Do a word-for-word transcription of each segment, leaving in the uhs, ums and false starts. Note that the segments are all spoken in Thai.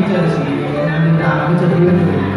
เจอสีนินดาเราไม่เจอเพื่อนเลย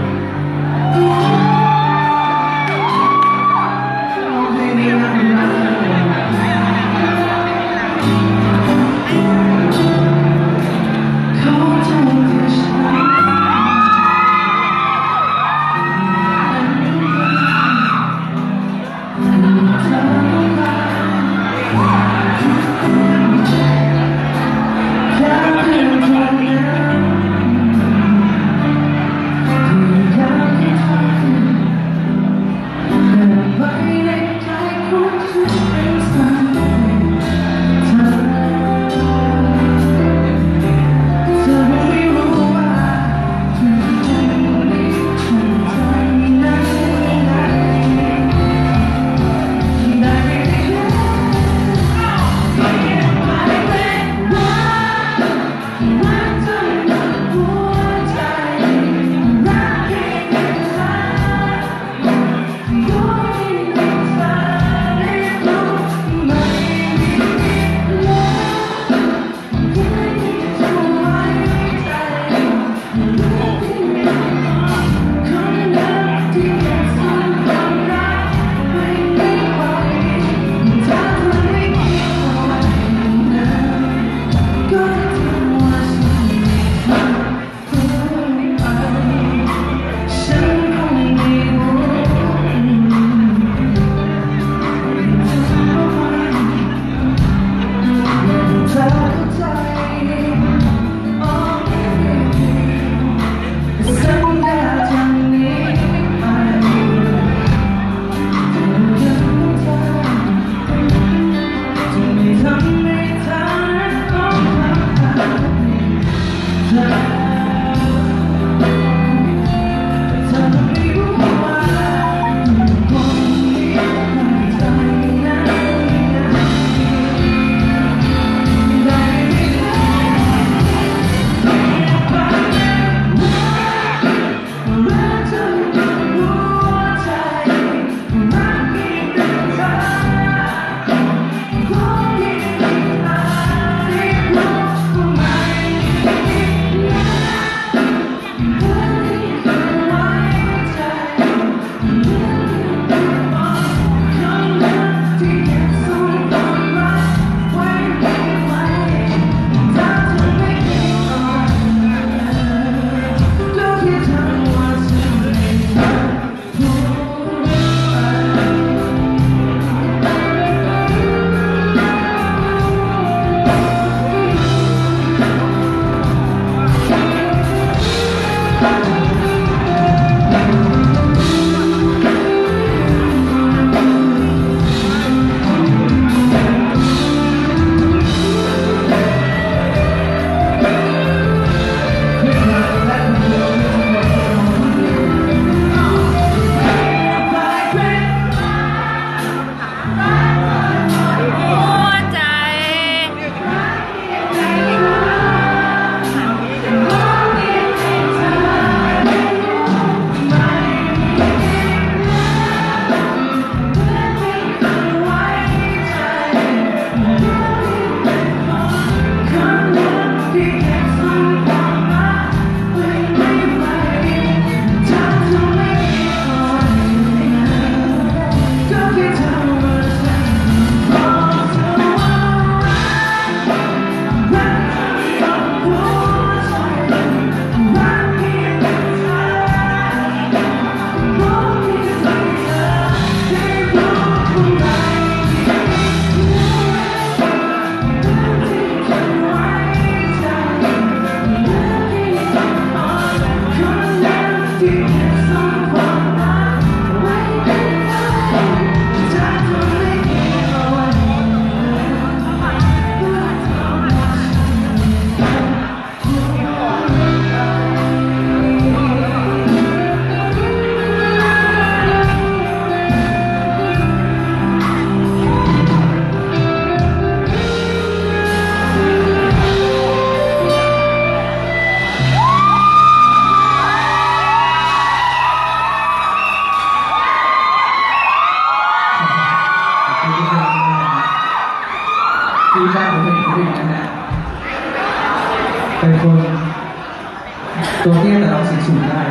ตัวเตี้ยแต่เราสีสูงได้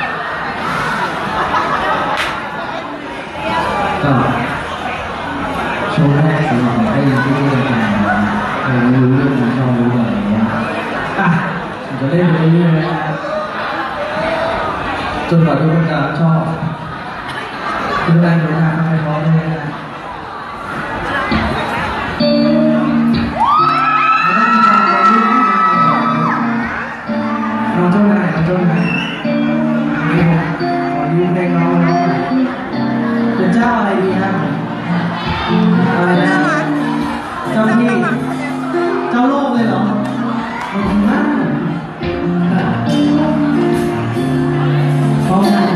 ก็ช่วงแรกสำหรับได้ยินที่นี่เลยนะเออไม่รู้เรื่องผมชอบรู้ก่อนอะไรเงี้ยอ่ะผมจะเล่นไปเรื่อยๆนะจนกว่าทุกคนจะชอบดูได้ดูได้ไม่ร้องไม่ได้น้องเจ้านายน้องเจ้านายนี่ขอยืมเพลงน้องน้องเป็นเจ้าอะไรดีครับอะไรนะเจ้าที่เจ้าโลกเลยเหรอขอบคุณมากพร้อมกัน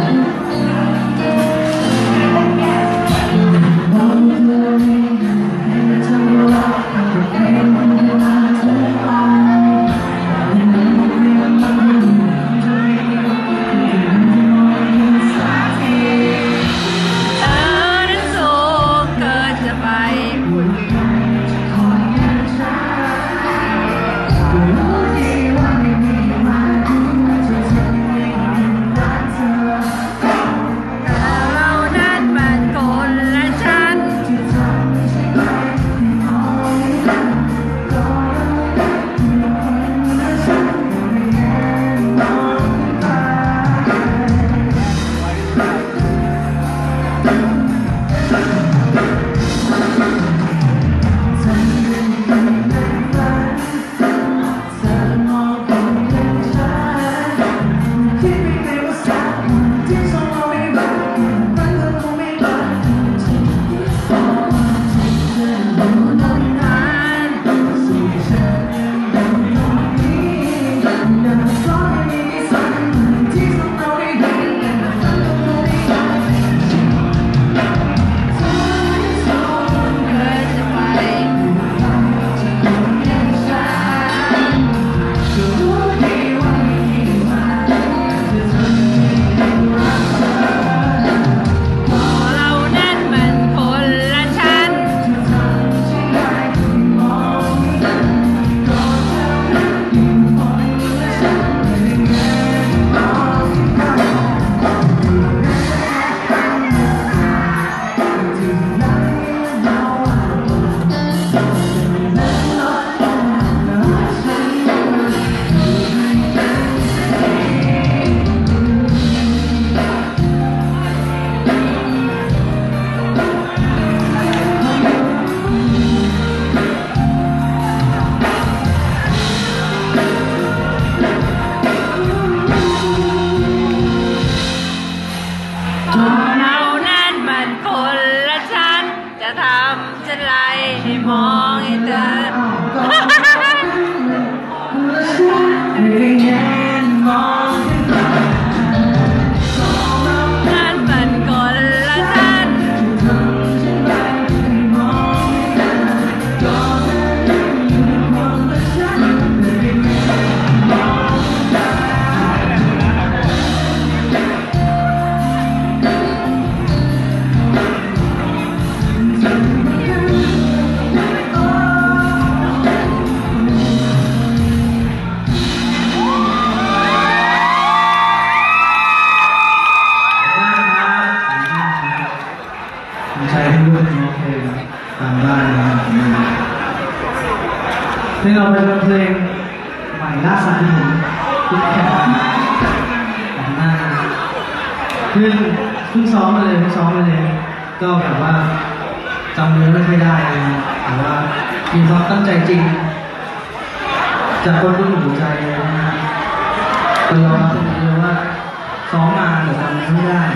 เพลงเราเป็นเพลงใหม่ล่าสุดที่ผมคิดแค่ของหน้าเพิ่งเพิ่งซ้อมมาเลยเพิ่งซ้อมมาเลยก็แบบว่าจำเนื้อไม่ค่อยได้นะแต่ว่ามีความตั้งใจจริงจากคนรุ่นหัวใจนะฮะเราลองดูเลยว่าซ้อมมาแต่จำเนื้อไม่ได้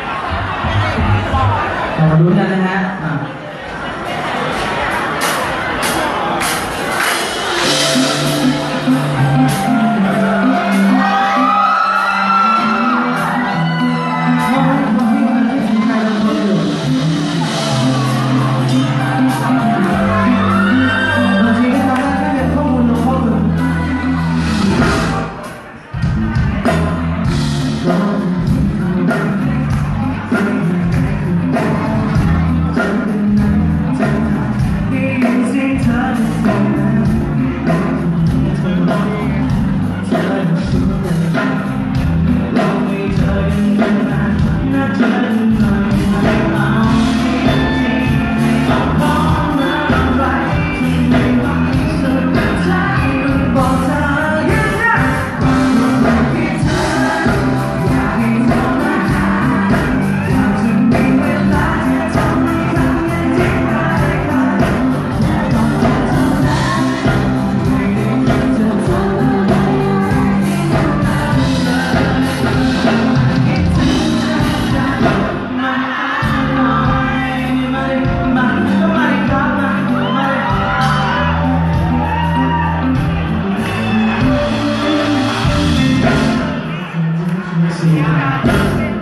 เรามาดูกันนะฮะเ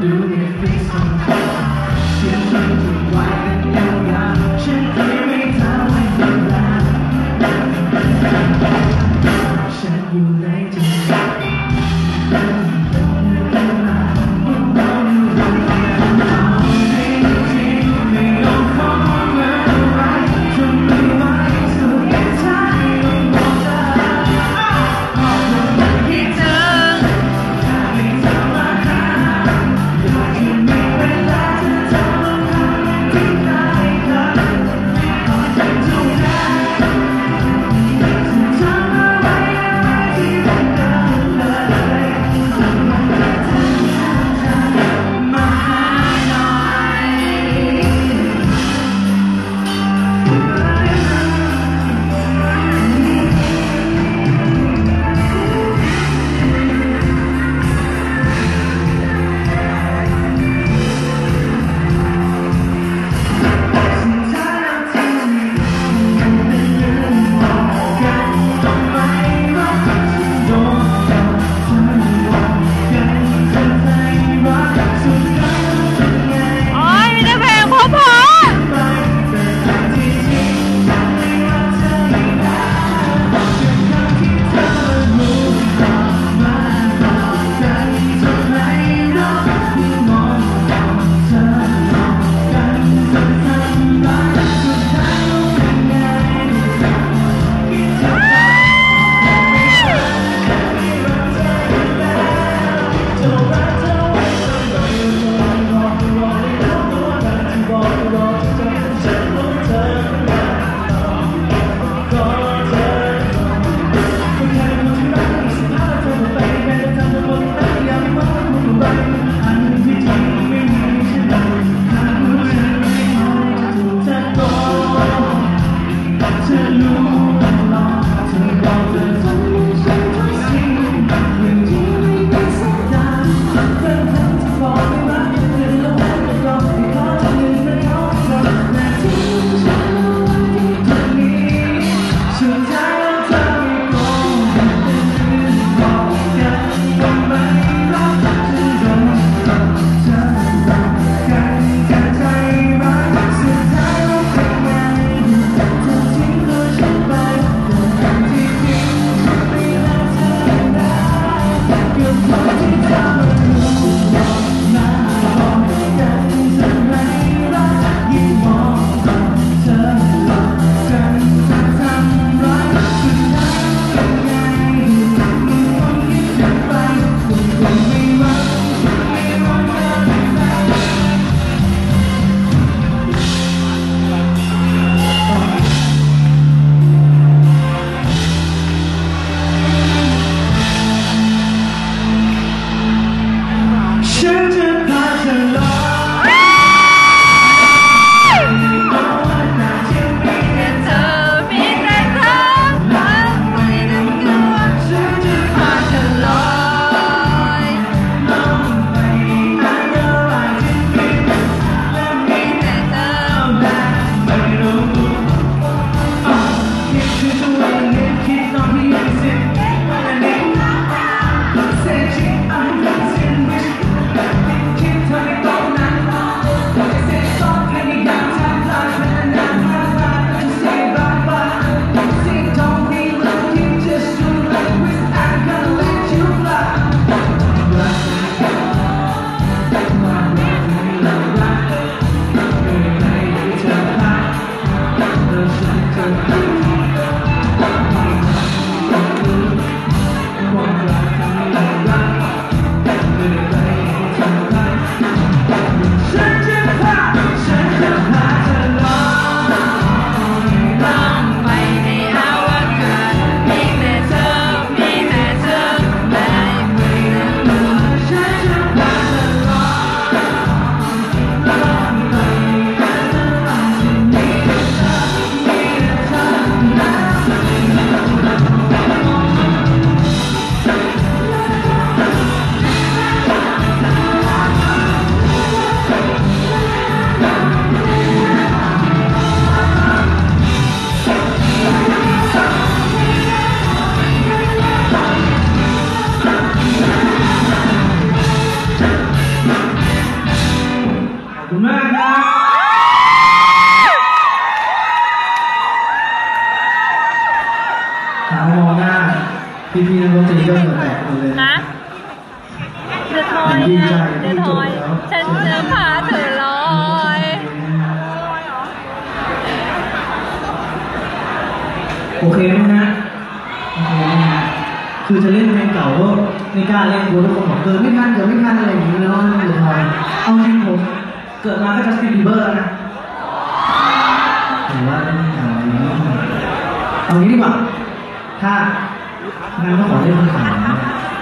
Netflix ฉันไม่ถูกไว้กันยาวๆฉันเคยไม่ทำให้เป็นไรฉันอยู่ในใจเดนตรีก็เหงื่อแตกหมดเลยนะเดือดทอยดีใจเดือดที่ทจบอยแล้วฉันจะพาเธอลอยโอเคไหมฮะโอเคไหมฮะคือจะเล่นเพลงเก่าก็ไม่กล้าเล่นกลัวทุกคนบอกเกิดไม่ทันเกิดไม่ทันอะไรอย่างนี้แล้วเดือดทอยเอาจริงผมเกิดมาก็จะสปีดบีเบอร์แล้วนะหรือว่าเล่นเก่าอะไรอย่างนี้เอางี้ดีกว่าถ้างั้นก็ขอเล่นเพลงเก่านะ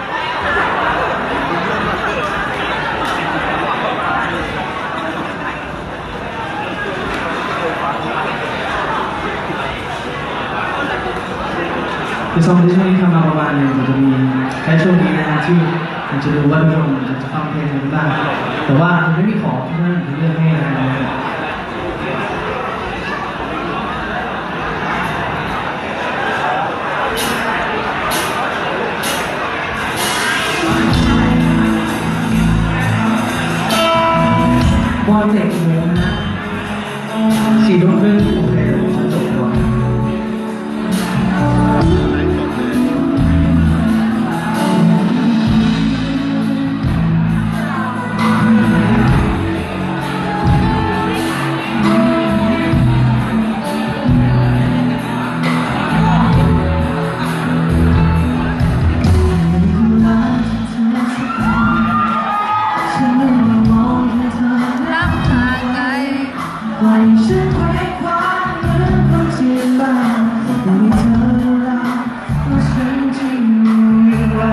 คือซองที่ช่วงนี้ทำมาประมาณหนึงมันจะมีแค่ช่วงนี้นะฮะที่ผมจะดูว่าทุกคนจะฟังเพลงอะไรบ้างแต่ว่าผมไม่มีของที่นั่นเลือกให้นะครับบอลเด็กโมงนะสี่ทุ่มครึ่งผมให้ผมจบก่อนปล่อยฉันไว้คว้าเหมือนคนที่บ้านแต่มีเธอรักว่าฉันจะอยู่อย่างไร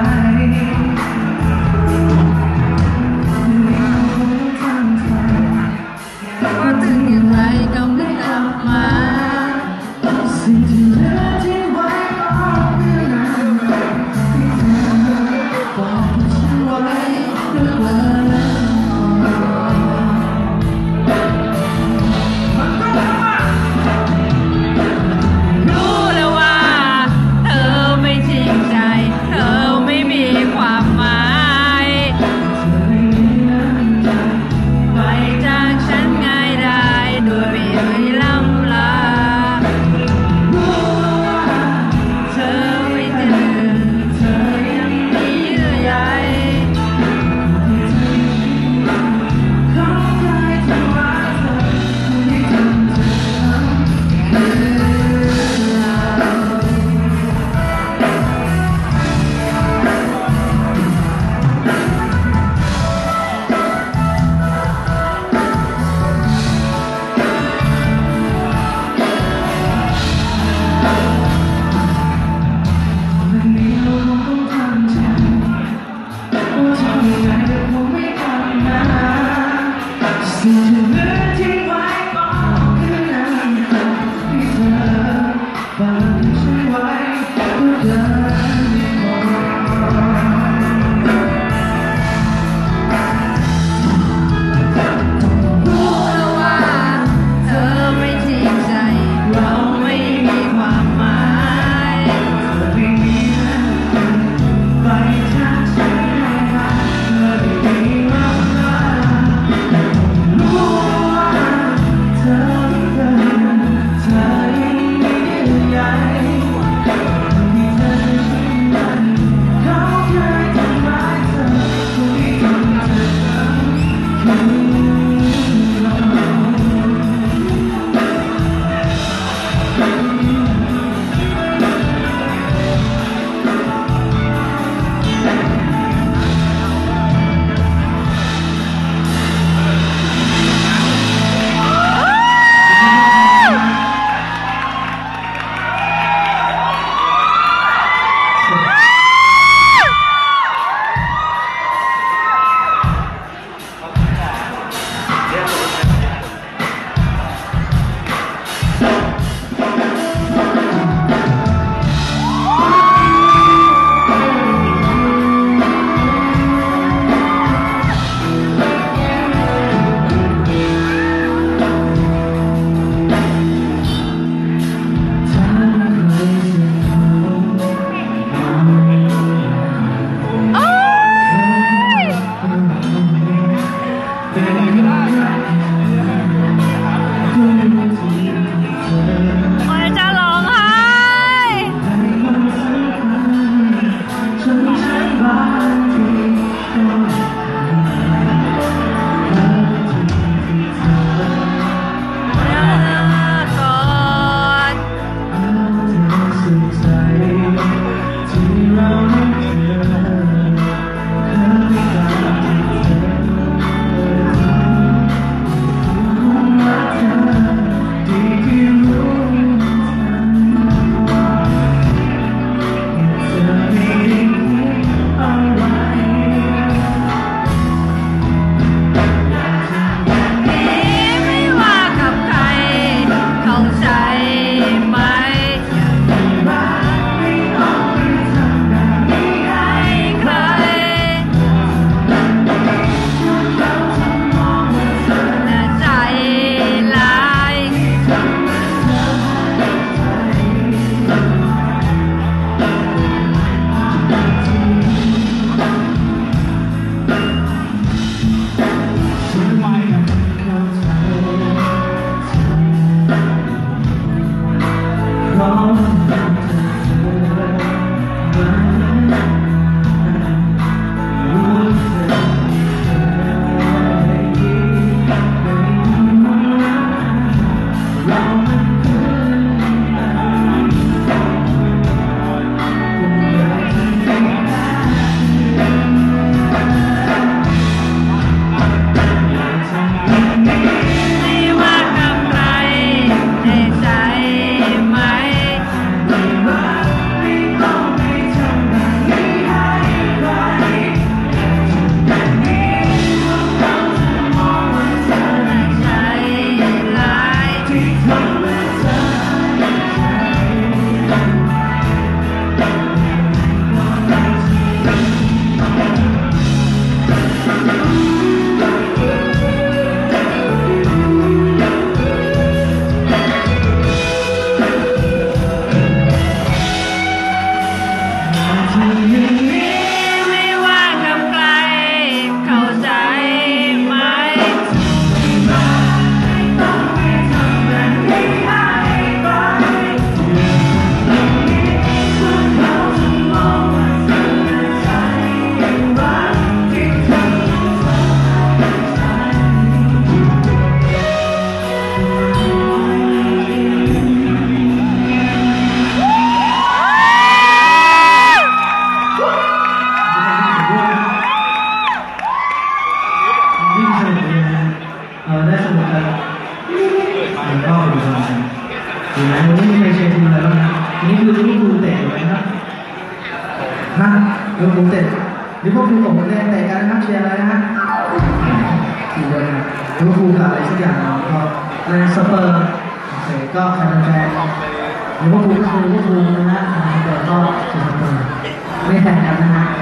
ไม่รู้ทำใจว่าถึงอย่างไรก็ไม่กลับมาสิ่งที่เหลือที่ไว้ก็คือน้ำตาที่เธอบอกฉันไว้ด้วยว่ารู้ลิเวอร์พูลเตะลิเวอร์พูลกับหัวแดงแต่กันนะครับเชียร์อะไรนะฮะทีเดียวนะลิเวอร์พูลกับอะไรสักอย่างก็อะไรสเปอร์โอเคก็ใครเป็นแฟนลิเวอร์พูลก็คือลิเวอร์พูลนะฮะสเปอร์ก็คือสเปอร์ไม่แข่งกันนะฮะ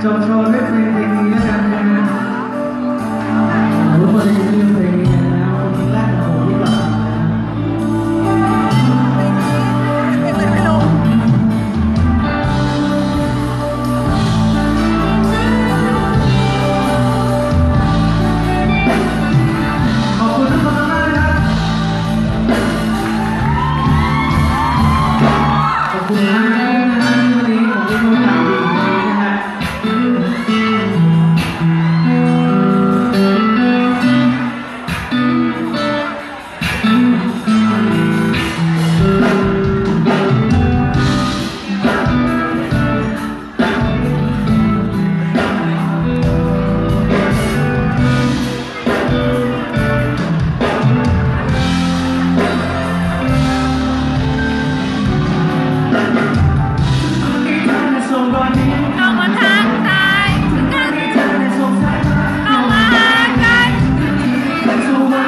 จบโชว์ด้วยเพลงเพลงนี้แล้วกันนะฮะทุกคนได้ยินเพลงนี้แล้วเพลงแรกของผมที่กลับมาขอบคุณทุกคนมากนะครับขอบคุณมากนะวันนี้ผมได้ร่วมงานดีนะฮะเข้ามาทางซ้ายเข้ามาหากันจะต้องได้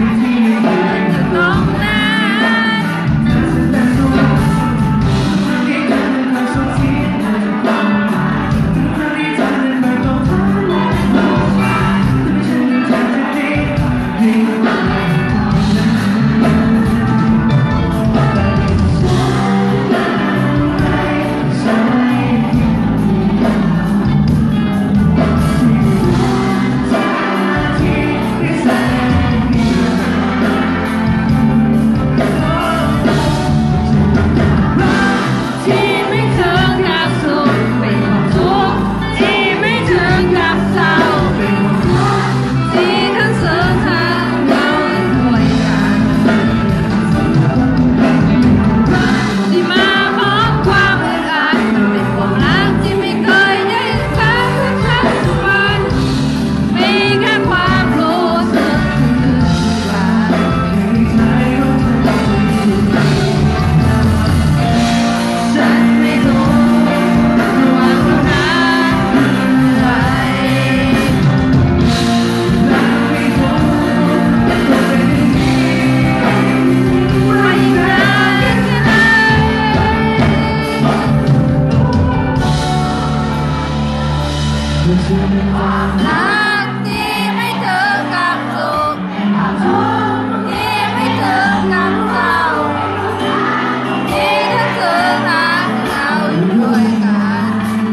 ที่ไม่ถึงกับสุขเป็นความทุกข์ที่ไม่ถึงกับเศร้าที่ทั้งสองทางเราด้วยกันที่มาพร้อมความอึดอัดเป็นความรักที่ไม่เคยได้สักครั้งสักวันมีแค่ความรู้สึกตื่นตาฉันไม่รู้ว่าคนนั้นใครว่าอีกนานแค่ไหนความรักที่ไม่ถึงกับสุขความทุกข์ที่ไม่ถึงกับเศร้าที่ทั้งสองทางเราด้วยกัน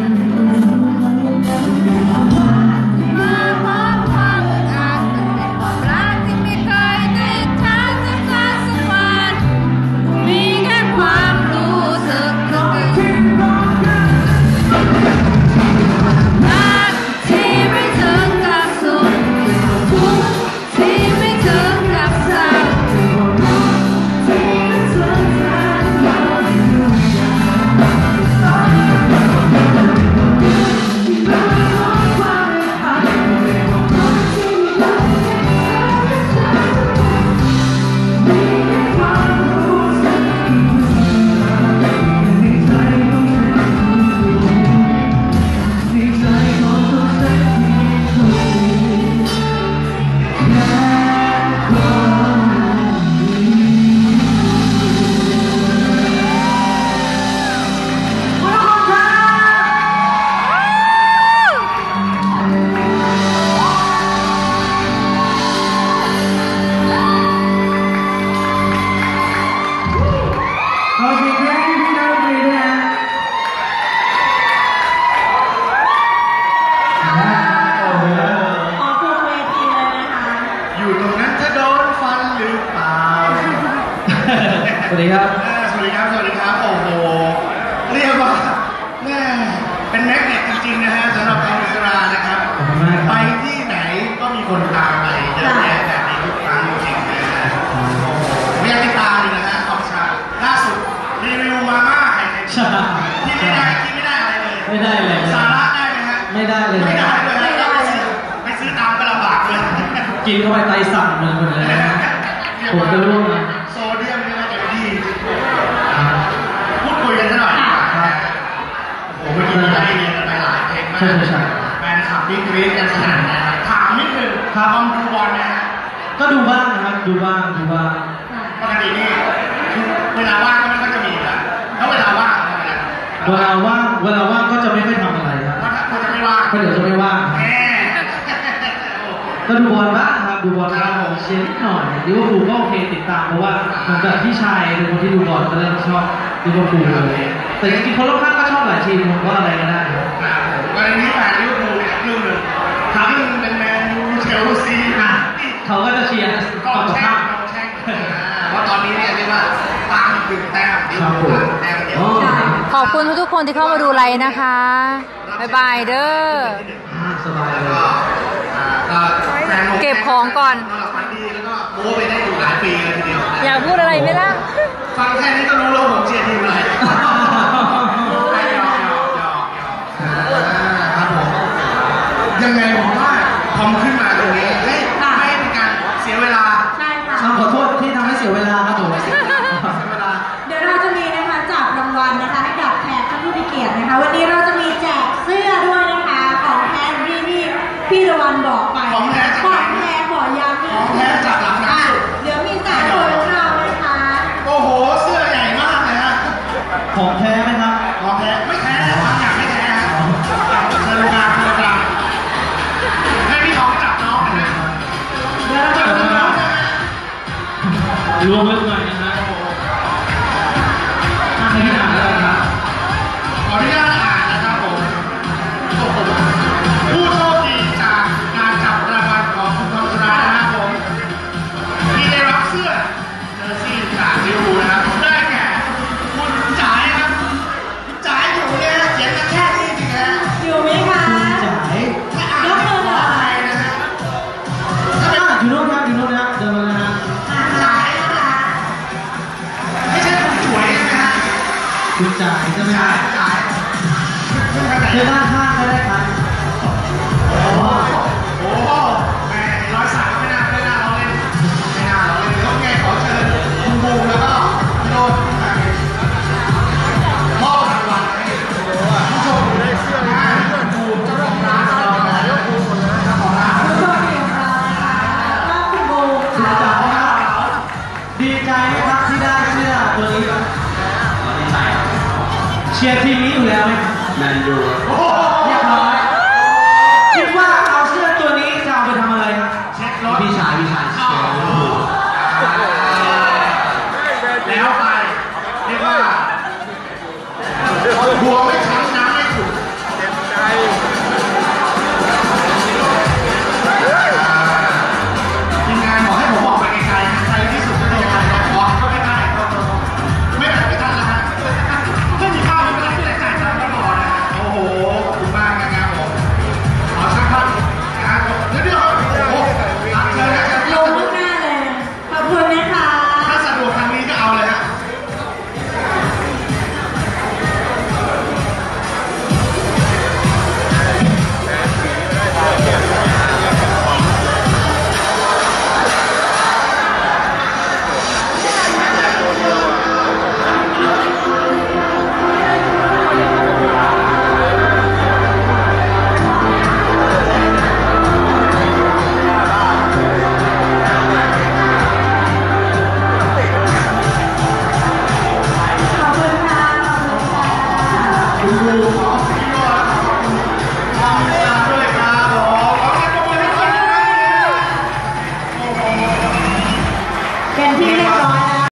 มาพร้อมความอึดอัดเป็นความรักที่ไม่เคยได้ทักสักครั้งสักวันมีแค่ความรู้สึกลึกๆรักที่ไม่ถึงกับสุขทุกข์ที่ไม่ถึงกับเศร้าที่ทั้งสองทางเราด้วยขอบคุณแรงที่เราไปด้วยนะโอ้โหขอทุกเวทีเลยนะคะอยู่ตรงนั้นจะโดนฟันหรือเปล่าสวัสดีครับอ่าสวัสดีครับ สวัสดีครับ โอ้โห เรียกว่าแม่เป็นแมกเนตจริงๆนะฮะสำหรับอนุสรานะครับขอบคุณมากครับไปที่ไหนก็มีคนตามไปเยอะแยะแบบนี้ทุกครั้งจริงๆนะฮะโอ้โหไม่อยากติดตามเลยนะฮะขอบชาล่าสุดรีวิวมาม่าไข่เค็มใช่ที่ไม่ได้ที่ไม่ได้อะไรเลยไม่ได้เลยสาระได้ไหมฮะไม่ได้เลยไม่ได้เลยไม่ได้เลยไปซื้อตามก็ลำบากเลยกินเข้าไปไตสั่นเลยหมดเลยนะผมจะร่วงนะโซเดียมนี่มันจะดีพูดคุยกันซะหน่อยดีกว่าครับโอ้โหเมื่อกี้เราได้เรียนกันไปหลายเพลงมากใช่ใช่แฟนคลับบิ๊กกรี๊ดกันสนั่นนะฮะถามนิดนึงครับบอมดูบอลนะฮะก็ดูบ้างนะครับดูบ้างดูบ้างปกตินี่เวลาว่างก็ไม่ค่อยจะมีนะแล้วเวลาว่างทำอะไรเวลาว่างเวลาว่างก็จะไม่ค่อยทำอะไรครับเพราะถ้าก็จะไม่ว่างก็เดี๋ยวจะไม่ว่างแหมก็ดูบอลบ้างครับดูบอลบ้างเชียร์นิดหน่อยลิเวอร์พูลก็โอเคติดตามเพราะว่าเหมือนกับพี่ชายเป็นคนที่ดูบอลก็เลยชอบลิเวอร์พูลเลยแต่จริงๆคนรอบข้างก็ชอบหลายทีมผมว่าอะไรก็ได้ครับครับผมวันนี้แฟนลิเวอร์พูลเนี่ยครึ่งหนึ่งครึ่งเป็นแมนยูเชลซีนะเขาก็จะเชียร์ก็ฝั่งตรงแช่ข้าง มก็แช่งเพราะตอนนี้เนี่ยเรียกว่าตามถึงแต้มลิเวอร์พูลแต้มเดียวขอบคุณทุกๆคนที่เข้ามาดูไลฟ์นะคะ บ๊ายบายเด้ออ่าสบายเลยก็อ่าก็แฟนเก็บของก่อนนอนหลับฝันดีแล้วก็โม้ไปได้อยู่หลายปีเลยทีเดียวอยากพูดอะไรไหมล่ะฟังแค่นี้ก็รู้แล้วผมเชียร์ทีมเลยหยอกหยอกหยอกหยอกอ่าครับผมยังไงผมว่าพอมขึ้นมาตรงนี้เฮ้ยไม่ให้เป็นการเสียเวลาใช่ค่ะขอโทษที่ทำให้เสียเวลาครับผมเสียเวลาเดี๋ยวเราจะมีนะคะจับรางวัลนะคะให้กับแขกท่านผู้มีเกียรตินะคะ วันนี้เราจะมีแจกเสื้อด้วยนะคะของแท้ที่ที่พี่ตะวันบอกไปของแท้จากขไหนองแท้ขอย้ำของแท้จากหลังน้ำอ่ะเดี๋ยวมีสายโทรเข้านะคะโอ้โหเสื้อใหญ่มากเลยฮะของแท้ไหมครับของแท้ไม่แท้บางอย่างไม่แท้ฮะเชิญลงมาเชิญลงมาให้พี่ทองจับน้องนะเดี๋ยวเราจะดูน้องนะรวมลึกหน่อยนะฮะอ่ะให้พี่อ่านแล้วครับขออนุญาตอ่านนะครับผมโอ้โหผู้โชคดีจากการจับรางวัลของคุณทองสุดานะครับผมที่ได้รับเสื้อเจอร์ซี่จากลิเวอร์พูลนะครับได้แก่คุณจ๋ายครับคุณจ๋ายอยู่เนี่ยเขียนกันแค่นี้จริงๆนะอยู่ไหมคะจ่ายถ้าอ่านไม่ขออภัยนะฮะถ้าเป็นอ่ะอยู่โน่นครับอยู่โน่นนะเดินมาเลยนะอ่าจ๋ายนะคะไม่ใช่คนสวยใช่ไหมฮะคุณจ่ายใช่ไหมคจ๋ารัยบจ๋ายขึ้นทางไหนเดินด้านข้างก็ได้ครับอ๋อโอ้โหแหมร้อยสามไม่น่าไม่น่าเราเล่นไม่น่าเราเล่นแล้วไงขอเชิญคุณบูมแล้วก็พี่โดนมอบรางวัลให้ผู้ชมได้เสื้อนะคุณบูมเจ้าของร้านเรานะเจ้าของร้านผู้โชคดีของเรานะคะก็คุณโบคุณค่ะจ่ายครับดีใจไหมครับที่ได้เสื้อตัวนี้ครับดีใจเชียร์ทีมนี้อยู่แล้วไหมครับแมนยูโอ้โห